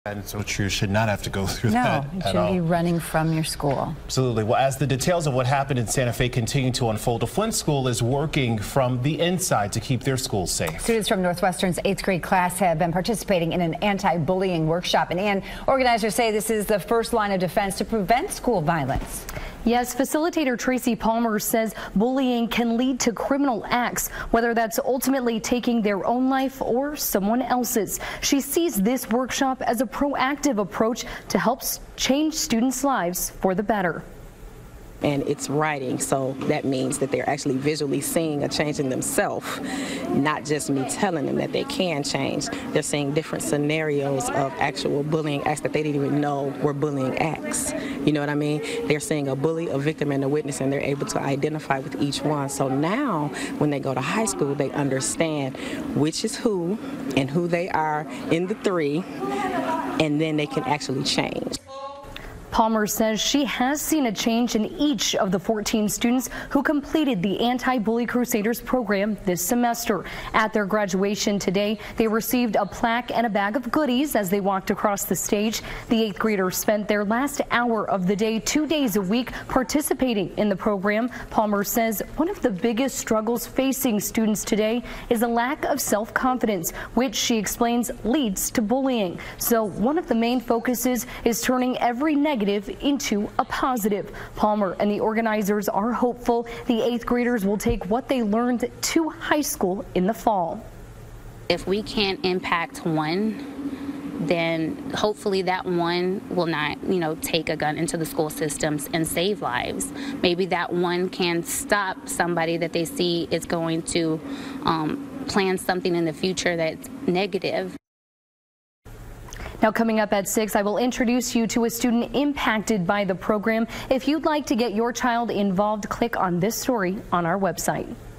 And so you should not have to go through that at all. No, you should be running from your school. Absolutely. Well, as the details of what happened in Santa Fe continue to unfold, a Flint school is working from the inside to keep their schools safe. Students from Northwestern's 8th grade class have been participating in an anti-bullying workshop. And organizers say this is the first line of defense to prevent school violence. Yes, facilitator Tracy Palmer says bullying can lead to criminal acts, whether that's ultimately taking their own life or someone else's. She sees this workshop as a proactive approach to help change students' lives for the better. And it's writing, so that means that they're actually visually seeing a change in themselves, not just me telling them that they can change. They're seeing different scenarios of actual bullying acts that they didn't even know were bullying acts. You know what I mean? They're seeing a bully, a victim, and a witness, and they're able to identify with each one. So now, when they go to high school, they understand which is who and who they are in the three, and then they can actually change. Palmer says she has seen a change in each of the 14 students who completed the Anti-Bully Crusaders program this semester. At their graduation today, they received a plaque and a bag of goodies as they walked across the stage. The 8th graders spent their last hour of the day 2 days a week participating in the program. Palmer says one of the biggest struggles facing students today is a lack of self-confidence, which she explains leads to bullying. So one of the main focuses is turning every negative into a positive. Palmer and the organizers are hopeful the 8th graders will take what they learned to high school in the fall. If we can't impact one, then hopefully that one will not, take a gun into the school systems and save lives. Maybe that one can stop somebody that they see is going to plan something in the future that's negative. Now, coming up at 6, I will introduce you to a student impacted by the program. If you'd like to get your child involved, click on this story on our website.